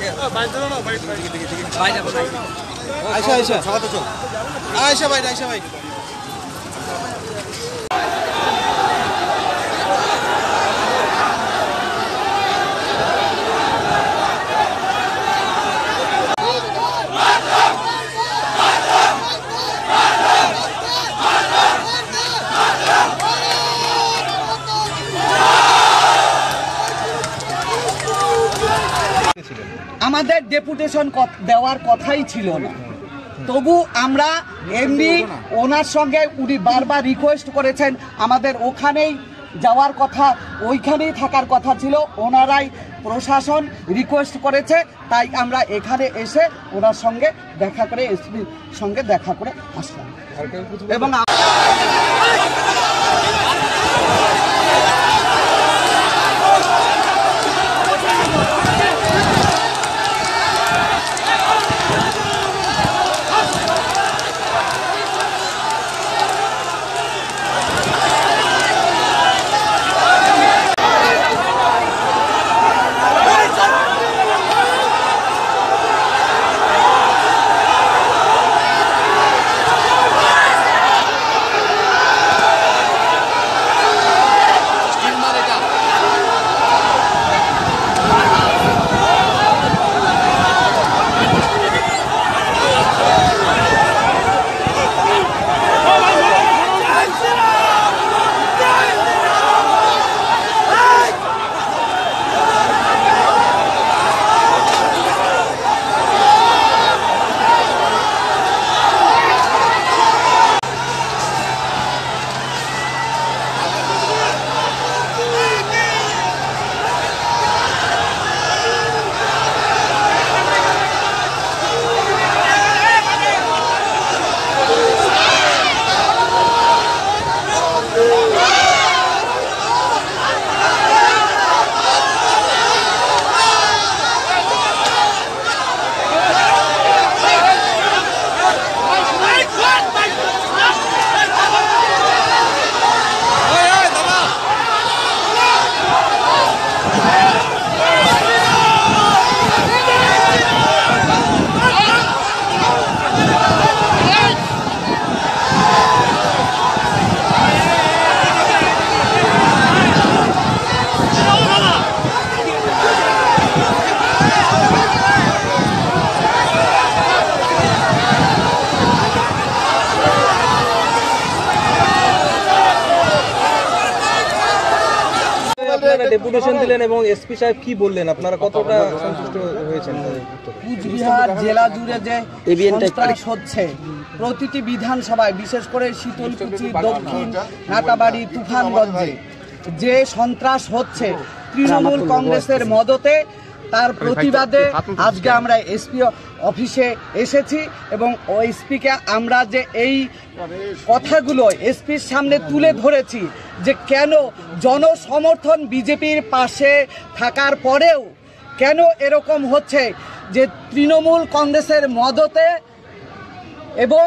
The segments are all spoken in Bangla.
আয়শা ভাই আমাদের ডেপুটেশন দেওয়ার কথাই ছিল না, তবু আমরা এমনি ওনার সঙ্গে উনি বারবার রিকোয়েস্ট করেছেন আমাদের ওখানেই যাওয়ার কথা, ওইখানেই থাকার কথা ছিল, ওনারাই প্রশাসন রিকোয়েস্ট করেছে, তাই আমরা এখানে এসে ওনার সঙ্গে দেখা করে এসপির সঙ্গে দেখা করে আসলাম। এবং ডেপুটেশন দিলেন এবং এসপি সাহেব কি বললেন, আপনারা কতটা সন্তুষ্ট হয়েছেন? কুচবিহার জেলা জুড়ে যে সন্ত্রাস হচ্ছে প্রতিটি বিধানসভায়, বিশেষ করে শীতলকুচি, দক্ষিণ নাটাবাড়ি, তুফানগঞ্জে যে সন্ত্রাস হচ্ছে তৃণমূল কংগ্রেসের মদতে, তার প্রতিবাদে আজকে আমরা এসপি অফিসে এসেছি এবং এসপিকে আমরা যে এই কথাগুলো এসপির সামনে তুলে ধরেছি যে কেন জনসমর্থন বিজেপির পাশে থাকার পরেও কেন এরকম হচ্ছে, যে তৃণমূল কংগ্রেসের মদতে এবং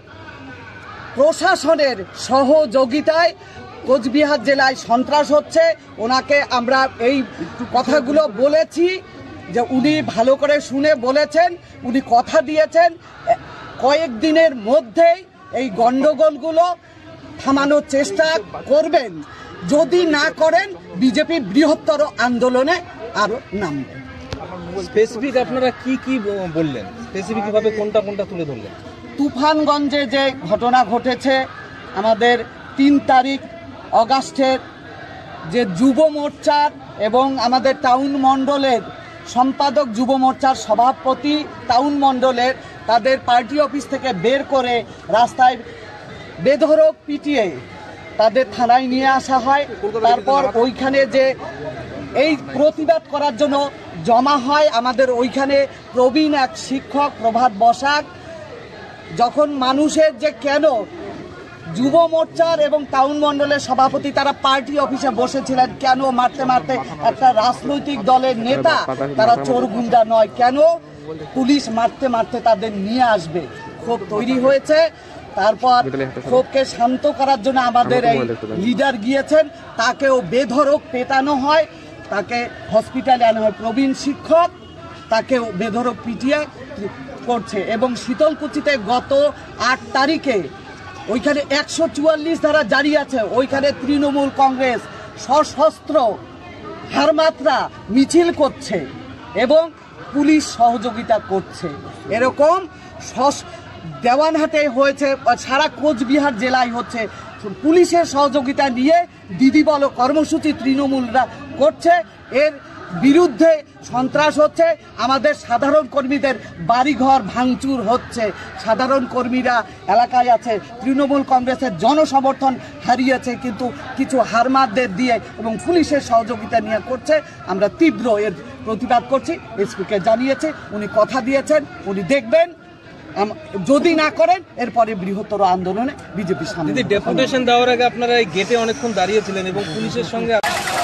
প্রশাসনের সহযোগিতায় কোচবিহার জেলায় সন্ত্রাস হচ্ছে। ওনাকে আমরা এই কথাগুলো বলেছি, যে উনি ভালো করে শুনে বলেছেন, উনি কথা দিয়েছেন কয়েকদিনের মধ্যেই এই গন্ডগোলগুলো থামানোর চেষ্টা করবেন, যদি না করেন বিজেপি বৃহত্তর আন্দোলনে আরো নামবে। স্পেসিফিক আপনারা কি কি বললেন, স্পেসিফিক ভাবে কোনটা কোনটা তুলে ধরলেন? তুফানগঞ্জে যে ঘটনা ঘটেছে, আমাদের 3 তারিখ অগাস্টের যে যুব মোর্চার এবং আমাদের টাউন মণ্ডলের সম্পাদক, যুব মোর্চার সভাপতি টাউন মণ্ডলের, তাদের পার্টি অফিস থেকে বের করে রাস্তায় বেধড়ক পিটিয়ে তাদের থানায় নিয়ে আসা হয়। তারপর ওইখানে যে এই প্রতিবাদ করার জন্য জমা হয় আমাদের ওইখানে প্রবীণ এক শিক্ষক প্রভাত বসাক, যখন মানুষের যে কেন যুব মোর্চার এবং টাউন মণ্ডলের সভাপতি তারা পার্টি অফিসে বসেছিলেন, কেন মারতে মারতে একটা রাজনৈতিক দলের নেতা, তারা চোর গুন্ডা নয়, কেন পুলিশ মারতে মারতে তাদের নিয়ে আসবে, ক্ষোভ তৈরি হয়েছে। তারপর ক্ষোভকে শান্ত করার জন্য আমাদের এই লিডার গিয়েছেন, তাকেও বেধড়ক পেটানো হয়, তাকে হসপিটালে আনা হয়। প্রবীণ শিক্ষক তাকে বেধড়ক পিটিয়ে করছে। এবং শীতলকুচিতে গত 8 তারিখে ওইখানে 144 ধারা জারি আছে, ওইখানে তৃণমূল কংগ্রেস সশস্ত্র হারমাত্রা মিছিল করছে এবং পুলিশ সহযোগিতা করছে। এরকম দেওয়ানহাটে হয়েছে, সারা কোচবিহার জেলায় হচ্ছে, পুলিশের সহযোগিতা নিয়ে দিদি বলো কর্মসূচি তৃণমূলরা করছে। এর বিরুদ্ধে সন্ত্রাস হচ্ছে, আমাদের সাধারণ কর্মীদের বাড়িঘর ভাঙচুর হচ্ছে, সাধারণ কর্মীরা এলাকায় আছে, তৃণমূল কংগ্রেসের জনসমর্থন হারিয়েছে, কিন্তু কিছু হারমাতদের দিয়ে এবং পুলিশের সহযোগিতা নিয়ে করছে। আমরা তীব্র এর প্রতিবাদ করছি। এসপিকে জানিয়েছে, উনি কথা দিয়েছেন, উনি দেখবেন, যদি না করেন এরপরে বৃহত্তর আন্দোলনে বিজেপির সামনে। ডেপুটেশন দেওয়ার আগে আপনারা এই গেটে অনেকক্ষণ দাঁড়িয়েছিলেন এবং পুলিশের সঙ্গে